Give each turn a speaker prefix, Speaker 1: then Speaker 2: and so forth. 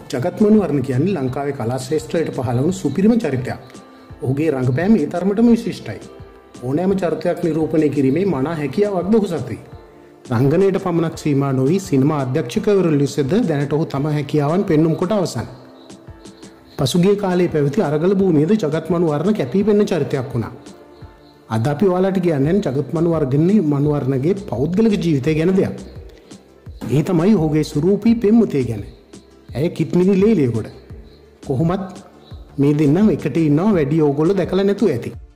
Speaker 1: ජගත් මනුවරණ කියන්නේ ලංකාවේ කලා ශ්‍රේෂ්ඨයට පහළ වුණු සුපිරිම චරිතයක්. ඔහුගේ රංගපෑම ඒ තරමටම විශිෂ්ටයි. ඕනෑම චරිතයක් නිරූපණය කිරීමේ මනා හැකියාවක්ද ඔහු සතුයි. රංගනයට පමණක් සීමා නොවී සිනමා අධ්‍යක්ෂකවරු ලෙසද දැනට ඔහු තම හැකියාවන් පෙන්눔 කොට අවසන්. පසුගිය කාලයේ පැවති අරගල භූමියේද ජගත් මනුවරණ කැපී පෙනෙන චරිතයක් වුණා. අද අපි ඔයාලට කියන්නේ ජගත් මනුවරණගේ පෞද්ගලික ජීවිතය ගැන දෙයක්. ඒ තමයි ඔහුගේ ස්වරූපී පෙම්වතිය ගැන. ඇය කිත්මිනි ලේලියගොඩ. කොහොමත් මේ දෙන්නම එකට ඉන්නවා වැඩි ඕගොල්ලෝ දැකලා නැතුව ඇති.